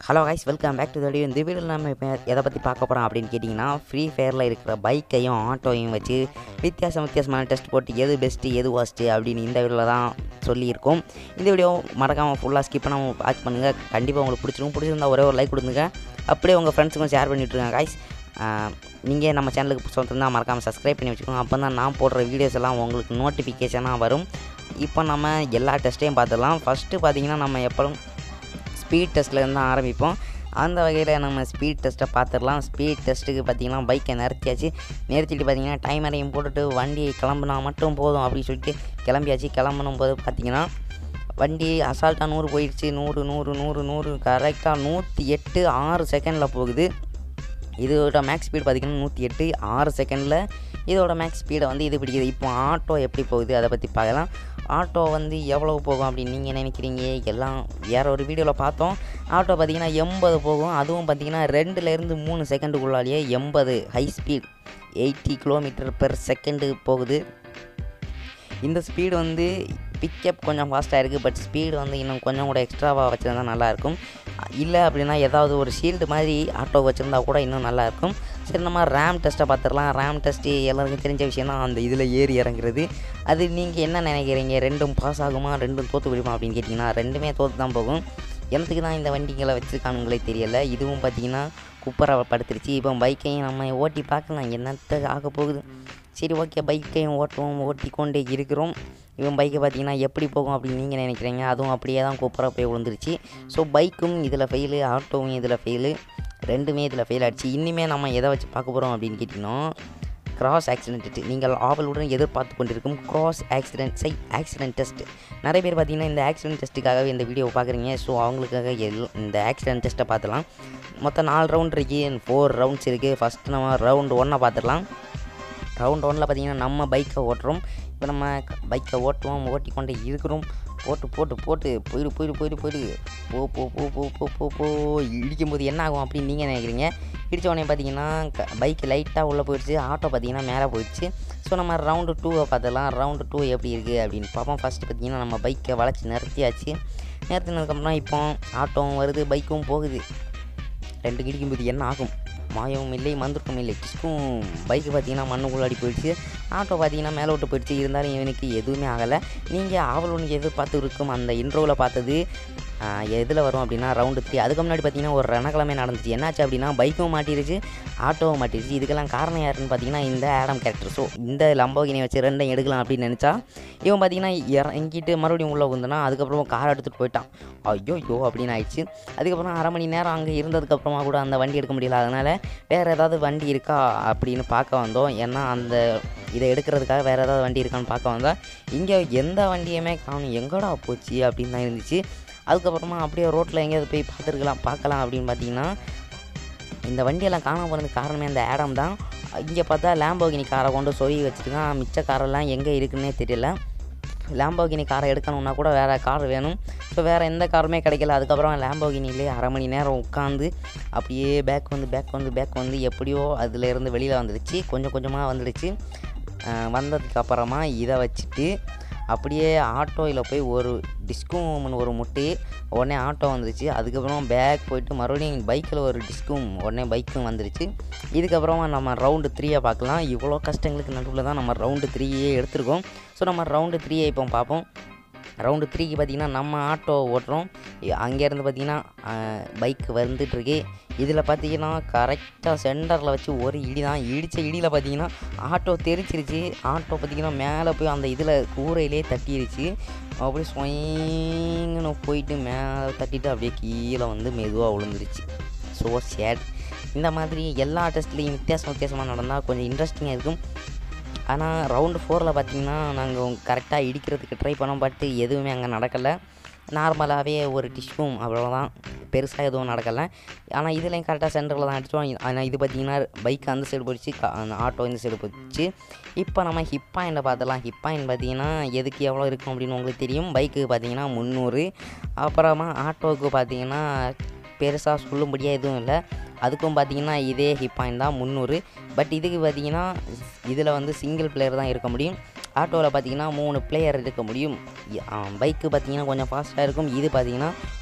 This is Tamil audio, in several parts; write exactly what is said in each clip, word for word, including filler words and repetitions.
Hello guys, welcome back to the video. இந்த வீடியோவில் நம்ம இப்போ எதை பற்றி பார்க்க போகிறோம் அப்படின்னு கேட்டிங்கன்னா, ஃப்ரீ ஃபயரில் இருக்கிற பைக்கையும் ஆட்டோவையும் வச்சு வித்தியாசம் வித்தியாசமான டெஸ்ட் போட்டு எது பெஸ்ட்டு எது ஒஸ்ட்டு அப்படின்னு இந்த வீடியோவில் தான் சொல்லியிருக்கோம். இந்த வீடியோ மறக்காமல் ஃபுல்லாக ஸ்கிப் பண்ணாமல் வாட்ச் பண்ணுங்கள். கண்டிப்பாக உங்களுக்கு பிடிச்சிருக்கும். பிடிச்சிருந்தா ஒரே ஒரு லைக் கொடுங்க. அப்படியே உங்கள் ஃப்ரெண்ட்ஸுக்கும் ஷேர் பண்ணிவிட்ருங்க கைஸ். நீங்கள் நம்ம சேனலுக்கு சொந்தம் மறக்காமல் சப்ஸ்கிரைப் பண்ணி வச்சுக்கோங்க. அப்போ தான் நான் போடுற வீடியோஸ் எல்லாம் உங்களுக்கு நோட்டிஃபிகேஷனாக வரும். இப்போ நம்ம எல்லா டெஸ்ட்டையும் பார்த்துடலாம். ஃபஸ்ட்டு பார்த்தீங்கன்னா, நம்ம எப்போவும் ஸ்பீட் டெஸ்ட்லேருந்து தான் ஆரம்பிப்போம். அந்த வகையில் நம்ம ஸ்பீட் டெஸ்ட்டை பார்த்துடலாம். ஸ்பீட் டெஸ்ட்டுக்கு பார்த்திங்கன்னா பைக்கை நிறுத்தியாச்சு. நிறுத்திட்டு பார்த்திங்கன்னா டைமரையும் போட்டுட்டு வண்டி கிளம்புனா மட்டும் போதும் அப்படின்னு சொல்லிட்டு கிளம்பியாச்சு. கிளம்பணும் போது பார்த்திங்கன்னா வண்டி அசால்ட்டாக நூறு போயிடுச்சு. நூறு நூறு நூறு நூறு கரெக்டாக நூற்றி எட்டு ஆறு செகண்டில் போகுது. இதோட மேக்ஸ் ஸ்பீடு பார்த்திங்கன்னா நூற்றி எட்டு ஆறு செகண்டில் இதோட மேக்ஸ் ஸ்பீடை வந்து இது பிடிக்குது. இப்போ ஆட்டோ எப்படி போகுது அதை பற்றி பார்க்கலாம். ஆட்டோ வந்து எவ்வளோ போகும் அப்படின்னு நீங்கள் நினைக்கிறீங்க? எல்லாம் வேறு ஒரு வீடியோவில் பார்த்தோம். ஆட்டோ பார்த்திங்கன்னா எண்பது போகும். அதுவும் பார்த்திங்கன்னா ரெண்டுலேருந்து மூணு செகண்டுக்குள்ளாலேயே எண்பது high speed eighty kilometre per second போகுது. இந்த ஸ்பீடு வந்து பிக்கப் கொஞ்சம் ஃபாஸ்ட்டாக இருக்குது. பட் ஸ்பீடு வந்து இன்னும் கொஞ்சம் கூட எக்ஸ்ட்ராவாக வச்சுருந்தா நல்லாயிருக்கும். இல்லை அப்படின்னா ஏதாவது ஒரு ஷீல்டு மாதிரி ஆட்டோ வச்சுருந்தா கூட இன்னும் நல்லாயிருக்கும். சரி, நம்ம ரேம் டெஸ்ட்டை பார்த்துடலாம். ரேம் டெஸ்ட்டு எல்லாருக்கும் தெரிஞ்ச விஷயம் தான், அந்த இதில் ஏறி இறங்குறது. அது நீங்கள் என்ன நினைக்கிறீங்க? ரெண்டும் பாஸ் ஆகுமா, ரெண்டும் தோற்று போயிடுமா அப்படின்னு கேட்டிங்கன்னா, ரெண்டுமே தோற்று தான் போகும். எனக்கு தான் இந்த வண்டிகளை வச்சுருக்கானுங்களே தெரியலை. இதுவும் பார்த்திங்கன்னா குப்பரை படுத்துருச்சு. இப்போ பைக்கையும் நம்ம ஓட்டி பார்க்கலாம் என்னத்த ஆக போகுது. சரி, ஓகே, பைக்கையும் ஓட்டுவோம். ஓட்டி கொண்டே இருக்கிறோம். இவன் பைக்கை பார்த்திங்கன்னா எப்படி போகும் அப்படின்னு நீங்கள் நினைக்கிறீங்க? அதுவும் அப்படியே தான் குப்பரை போய் விழுந்துருச்சு. ஸோ பைக்கும் இதில் ஃபெயிலு, ஆட்டோவும் இதில் ஃபெயிலு, ரெண்டுமே இதில் ஃபெயில் ஆகிடுச்சு. இனிமேல் நம்ம எதை வச்சு பார்க்க போகிறோம் அப்படின்னு கேட்டிங்கன்னா, கிராஸ் ஆக்சிடென்ட். நீங்கள் ஆவலுடன் எதிர்பார்த்து கொண்டிருக்கும் கிராஸ் ஆக்சிடென்ட் சை ஆக்சிடென்ட் டெஸ்ட். நிறைய பேர் பார்த்திங்கன்னா இந்த ஆக்சிடென்ட் டெஸ்ட்டுக்காகவே இந்த வீடியோவை பார்க்குறீங்க. ஸோ அவங்களுக்காக எல் இந்த ஆக்சிடென்ட் டெஸ்ட்டை பார்த்துலாம். மொத்தம் நாலு ரவுண்ட் இருக்குது, ஃபோர் ரவுண்ட்ஸ் இருக்குது. ஃபஸ்ட்டு நம்ம ரவுண்டு ஒன்றை பார்த்துடலாம். ரவுண்ட் ஒன்னில் பார்த்திங்கன்னா நம்ம பைக்கை ஓட்டுறோம். இப்போ நம்ம பைக்கை ஓட்டுவோம், ஓட்டி கொண்டே இருக்கிறோம். போட்டு போட்டு போட்டு போயிடு போயிடு போயிடு போயிடு போ போ போ போ போ போ போ இடிக்கும்போது என்ன ஆகும் அப்படின்னு நீங்கள் நினைக்கிறீங்க? இடித்த உடனே பார்த்தீங்கன்னா க பைக்கு லைட்டாக உள்ளே போயிடுச்சு. ஆட்டோ பார்த்திங்கன்னா மேலே போயிடுச்சு. ஸோ நம்ம ரவுண்டு டூவை பார்த்துடலாம். ரவுண்டு டூ எப்படி இருக்குது அப்படின்னு பார்ப்போம். ஃபஸ்ட்டு பார்த்திங்கன்னா நம்ம பைக்கை வளைச்சி நிறுத்தியாச்சு. நிறுத்தினதுக்கப்புறம் இப்போ ஆட்டோவும் வருது, பைக்கும் போகுது. ரெண்டு இடிக்கும்போது என்ன ஆகும்? மாயமும் இல்லை, மந்திரமும் இல்லை. டிஸ்கும் பைக்கு பார்த்திங்கன்னா மண்ணுக்குள்ளாடி போயிடுச்சு. ஆட்டோ பார்த்திங்கன்னா மேலே விட்டு போயிடுச்சு. இருந்தாலும் இவனுக்கு எதுவுமே ஆகலை. நீங்கள் ஆவலுன்னு எதிர்பார்த்து இருக்கும் அந்த இன்ட்ரோவில் பார்த்தது எதில் வரும் அப்படின்னா ரவுண்டு த்ரீ. அதுக்கு முன்னாடி பார்த்திங்கன்னா ஒரு ரணக்கிழமை நடந்துச்சு. என்னாச்சு அப்படின்னா பைக்கும் மாட்டிருச்சு, ஆட்டோவும் மாட்டிருச்சு. இதுக்கெல்லாம் காரணம் யாருன்னு பார்த்தீங்கன்னா இந்த ஆடம் கேரக்டர். ஸோ இந்த லம்போகினியை வச்சு ரெண்டையும் எடுக்கலாம் அப்படின்னு நினச்சா இவன் பார்த்திங்கன்னா இறங்கிட்டு மறுபடியும் உள்ளே வந்துனா அதுக்கப்புறமா கார் எடுத்துகிட்டு போயிட்டான். ஐயோ யோ அப்படின்னு ஆயிடுச்சு. அதுக்கப்புறம் அரை மணி நேரம் அங்கே இருந்ததுக்கப்புறமா கூட அந்த வண்டி எடுக்க முடியல. அதனால் வேறு ஏதாவது வண்டி இருக்கா அப்படின்னு பார்க்க வந்தோம். ஏன்னா அந்த இதை எடுக்கிறதுக்காக வேறு ஏதாவது வண்டி இருக்கான்னு பார்க்க வந்தால் இங்கே எந்த வண்டியுமே காணும். எங்கடா போச்சு அப்படின்னு தான் இருந்துச்சு. அதுக்கப்புறமா அப்படியே ரோட்டில் எங்கேயாவது போய் பார்த்துருக்கலாம் பார்க்கலாம் அப்படின்னு பார்த்தீங்கன்னா இந்த வண்டியெல்லாம் காணாமல் போனதுக்கு காரணமே அந்த ஆடம் தான். இங்கே பார்த்தா லேம்போகினி காரை கொண்டு சொருகி வச்சுருக்கான். மிச்ச காரெல்லாம் எங்கே இருக்குன்னே தெரியல. லேம்போகினி காரை எடுக்கணுன்னா கூட வேறு கார் வேணும். ஸோ வேறு எந்த காருமே கிடைக்கல. அதுக்கப்புறம் லேம்போகினிலே அரை மணி நேரம் உட்காந்து அப்படியே பேக் வந்து பேக் வந்து பேக் வந்து எப்படியோ அதிலேருந்து வெளியில் வந்துடுச்சு. கொஞ்சம் கொஞ்சமாக வந்துடுச்சு. வந்ததுக்கப்புறமா இதை வச்சுட்டு அப்படியே ஆட்டோவில் போய் ஒரு டிஸ்கும் ஒரு முட்டி உடனே ஆட்டோ வந்துருச்சு. அதுக்கப்புறம் பேக் போயிட்டு மறுபடியும் பைக்கில் ஒரு டிஸ்கும் உடனே பைக்கும் வந்துருச்சு. இதுக்கப்புறமா நம்ம ரவுண்டு த்ரீயை பார்க்கலாம். இவ்வளோ கஷ்டங்களுக்கு நடுவில் தான் நம்ம ரவுண்டு த்ரீயே எடுத்துருக்கோம். ஸோ நம்ம ரவுண்டு த்ரீயை இப்போ பார்ப்போம். ரவுண்டு த்ரீக்கு பார்த்திங்கன்னா நம்ம ஆட்டோ ஓட்டுறோம். அங்கேருந்து பார்த்திங்கன்னா பைக்கு வந்துட்டுருக்கு. இதில் பார்த்திங்கன்னா கரெக்டாக சென்டரில் வச்சு ஒரு இடி தான். இடித்த இடியில் பார்த்திங்கன்னா ஆட்டோ தெரிச்சிருச்சு. ஆட்டோ பார்த்திங்கன்னா மேலே போய் அந்த இதில் கூரையிலே தட்டிடுச்சு. அப்படியே ஸ்வயிங்கன்னு போயிட்டு மேலே தட்டிட்டு அப்படியே கீழே வந்து மெதுவாக விழுந்துருச்சு. So sad. இந்த மாதிரி எல்லா டெஸ்ட்லேயும் வித்தியாசம் வித்தியாசமாக நடந்தால் கொஞ்சம் இன்ட்ரெஸ்டிங்காக இருக்கும். ஆனால் ரவுண்டு ஃபோரில் பார்த்திங்கன்னா நாங்கள் கரெக்டாக இடிக்கிறதுக்கு ட்ரை பண்ணோம். பட் எதுவுமே அங்கே நடக்கலை. நார்மலாகவே ஒரு டிஷ்யூம் அவ்வளோதான், பெருசாக எதுவும் நடக்கலை. ஆனால் இதுலேயும் கரெக்டாக சென்டரில் தான் அடித்தோம். ஆனால் இது பார்த்திங்கன்னா பைக் அந்த சைடு போயிடுச்சு, ஆட்டோ இந்த சைடு போயிடுச்சு. இப்போ நம்ம ஹிப் பாயிண்ட்டை பார்த்துலாம். ஹிப் பாயிண்ட் பார்த்திங்கன்னா எதுக்கு எவ்வளோ இருக்கும் அப்படின்னு உங்களுக்கு தெரியும். பைக்கு பார்த்திங்கன்னா முந்நூறு. அப்புறமா ஆட்டோவுக்கு பார்த்திங்கன்னா பெருசாக சொல்லும்படியாக எதுவும் இல்லை. அதுக்கும் பார்த்திங்கன்னா இதே ஹிப் பாயிண்ட் தான் முந்நூறு. பட் இதுக்கு பார்த்திங்கன்னா இதில் வந்து சிங்கிள் பிளேயர் தான் இருக்க முடியும். ஆட்டோவில் பார்த்திங்கன்னா மூணு பிளேயர் இருக்க முடியும். பைக்கு பார்த்திங்கன்னா கொஞ்சம் ஃபாஸ்ட்டாக இருக்கும். இது பார்த்திங்கன்னா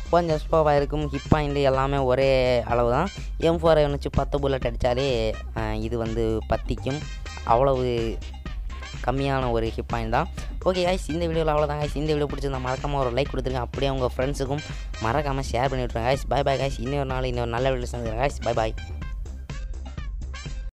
கொஞ்சம் ஸ்லோவாக இருக்கும். ஹிட் பாயிண்ட் எல்லாமே ஒரே அளவு தான். எம் ஃபோரை வச்சு பத்து புல்லட் அடித்தாலே இது வந்து பத்திக்கும். அவ்வளவு கம்மியான ஒரு ஹிட் பாயிண்ட் தான். ஓகே காய்ஸ், இந்த வீடியோவில் அவ்வளோதான் காய்ஸ். இந்த வீடியோ பிடிச்சிருந்தா மறக்காமல் ஒரு லைக் கொடுத்துருங்க. அப்படியே உங்கள் ஃப்ரெண்ட்ஸுக்கும் மறக்காமல் ஷேர் பண்ணி விட்ருங்க காய்ஸ். Bye bye guys. இன்னொரு நாள் இன்னொரு நல்ல வீடியோ சந்திக்கிறேன் காய்ஸ். Bye bye.